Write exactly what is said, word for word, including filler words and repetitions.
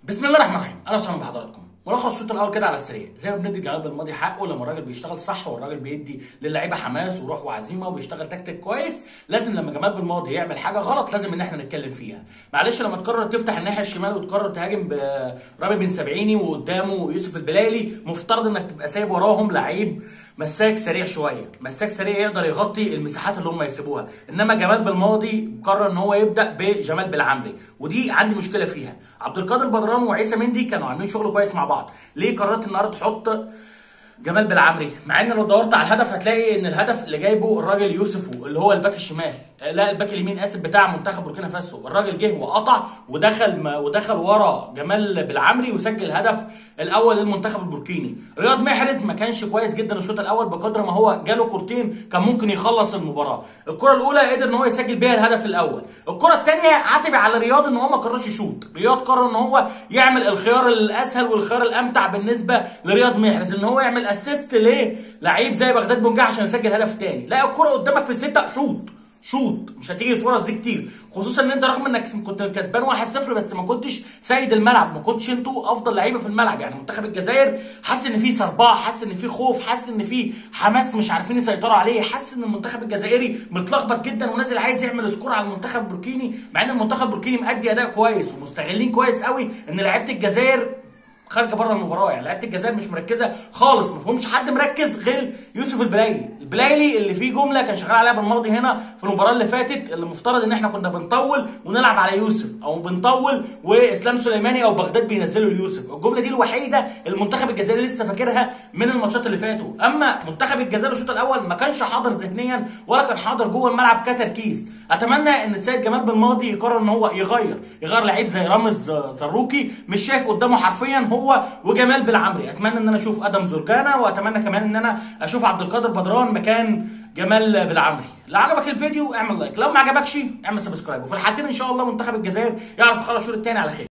بسم الله الرحمن الرحيم، اهلا وسهلا بحضراتكم. ملخص الشوط الاول كده على السريع، زي ما بندي الجواب الماضي حقه لما الراجل بيشتغل صح والراجل بيدي للعيبه حماس وروح وعزيمه وبيشتغل تكتيك كويس. لازم لما جمال بالماضي يعمل حاجه غلط لازم ان احنا نتكلم فيها. معلش لما تقرر تفتح الناحيه الشمال وتقرر تهاجم برامي بن سبعيني وقدامه يوسف البلالي، مفترض انك تبقى سايب وراهم لعيب مساك سريع شويه، مساك سريع يقدر يغطي المساحات اللي هم يسيبوها. انما جمال بالماضي قرر ان هو يبدا بجمال بالعمري، ودي عندي مشكله فيها. عبد القادر بدران وعيسى مندي كانوا عاملين شغل كويس مع بعض، ليه قررت النهارده تحط جمال بالعمري؟ مع ان لو دورت على الهدف هتلاقي ان الهدف اللي جايبه الراجل يوسفو اللي هو الباك الشمال، لا الباك اليمين اسف، بتاع منتخب بوركينا فاسو. الراجل جه وقطع ودخل ودخل ورا جمال بالعمري وسجل الهدف الاول للمنتخب البوركيني. رياض محرز ما كانش كويس جدا الشوط الاول، بقدر ما هو جاله كورتين كان ممكن يخلص المباراه. الكره الاولى قدر ان هو يسجل بيها الهدف الاول، الكره الثانيه عاتب على رياض ان هو ما قررش يشوط. رياض قرر ان هو يعمل الخيار الاسهل والخيار الامتع بالنسبه لرياض محرز، ان هو يعمل اسيست للعيب زي بغداد بنجاح عشان يسجل الهدف الثاني. لا الكره قدامك في السته، شوط شوط، مش هتيجي الفرص دي كتير، خصوصا ان انت رغم انك كنت كسبان واحد صفر بس ما كنتش سيد الملعب، ما كنتش انتوا افضل لعيبه في الملعب. يعني منتخب الجزائر حس ان في صربعه، حس ان في خوف، حس ان في حماس مش عارفين يسيطروا عليه، حس ان المنتخب الجزائري متلخبط جدا ونازل عايز يعمل سكور على المنتخب البوركيني، مع ان المنتخب البوركيني مادي اداء كويس ومستغلين كويس قوي ان لعيبه الجزائر خارجه بره المباراه. يعني لعيبه الجزائر مش مركزه خالص، ما فيهمش حد مركز غير يوسف البلايلي، البلايلي اللي فيه جمله كان شغال عليها بالماضي هنا في المباراه اللي فاتت، اللي المفترض ان احنا كنا بنطول ونلعب على يوسف، او بنطول واسلام سليماني او بغداد بينزلوا ليوسف. الجمله دي الوحيده المنتخب الجزائري لسه فاكرها من الماتشات اللي فاتوا. اما منتخب الجزائر الشوط الاول ما كانش حاضر ذهنيا ولا كان حاضر جوه الملعب كتركيز. اتمنى ان سيد جمال بالماضي يقرر ان هو يغير يغير لعيب زي رامز زروكي، مش شايف قدامه حرفيا هو وجمال بالعمري. اتمنى ان انا اشوف ادم زرجانا، واتمنى كمان ان انا اشوف عبد القادر بدران مكان جمال بالعمري. لو عجبك الفيديو اعمل لايك، لو ما عجبكش اعمل سبسكرايب، وفي الحالتين ان شاء الله منتخب الجزائر يعرف يخلص الشوط الثاني على خير.